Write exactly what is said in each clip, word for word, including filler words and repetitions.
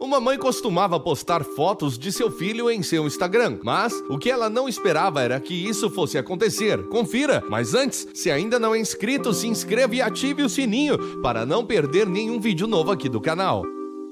Uma mãe costumava postar fotos de seu filho em seu Instagram, mas o que ela não esperava era que isso fosse acontecer. Confira! Mas antes, se ainda não é inscrito, se inscreva e ative o sininho para não perder nenhum vídeo novo aqui do canal.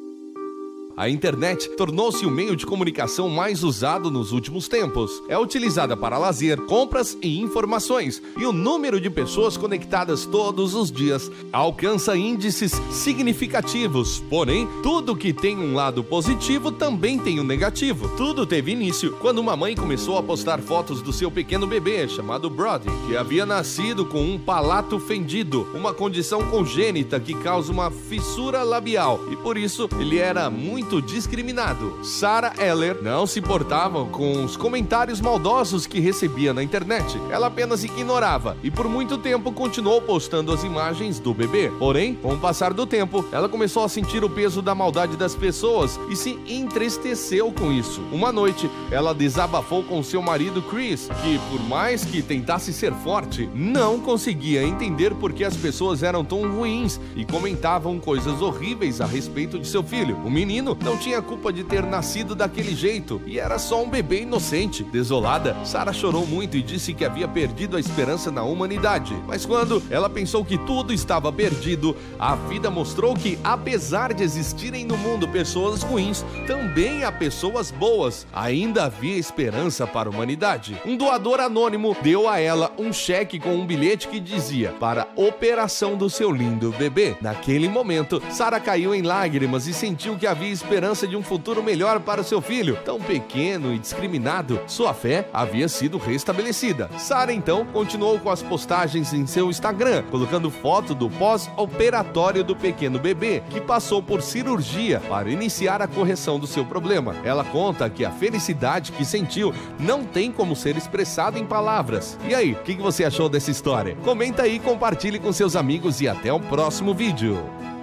A internet tornou-se o meio de comunicação mais usado nos últimos tempos. É utilizada para lazer, compras e informações, e o número de pessoas conectadas todos os dias alcança índices significativos. Porém, tudo que tem um lado positivo também tem um negativo. Tudo teve início quando uma mãe começou a postar fotos do seu pequeno bebê, chamado Brody, que havia nascido com um palato fendido, uma condição congênita que causa uma fissura labial, e por isso ele era muito discriminado. Sarah Eller não se importava com os comentários maldosos que recebia na internet. Ela apenas ignorava e por muito tempo continuou postando as imagens do bebê. Porém, com o passar do tempo, ela começou a sentir o peso da maldade das pessoas e se entristeceu com isso. Uma noite, ela desabafou com seu marido Chris, que por mais que tentasse ser forte, não conseguia entender por que as pessoas eram tão ruins e comentavam coisas horríveis a respeito de seu filho. O menino não tinha culpa de ter nascido daquele jeito e era só um bebê inocente. Desolada, Sarah chorou muito e disse que havia perdido a esperança na humanidade. Mas quando ela pensou que tudo estava perdido, a vida mostrou que, apesar de existirem no mundo pessoas ruins, também há pessoas boas. Ainda havia esperança para a humanidade. Um doador anônimo deu a ela um cheque com um bilhete que dizia: para operação do seu lindo bebê. Naquele momento, Sarah caiu em lágrimas e sentiu que havia esperança de um futuro melhor para seu filho. Tão pequeno e discriminado, sua fé havia sido restabelecida. Sarah então continuou com as postagens em seu Instagram, colocando foto do pós-operatório do pequeno bebê, que passou por cirurgia para iniciar a correção do seu problema. Ela conta que a felicidade que sentiu não tem como ser expressada em palavras. E aí, o que você achou dessa história? Comenta aí, compartilhe com seus amigos e até o próximo vídeo.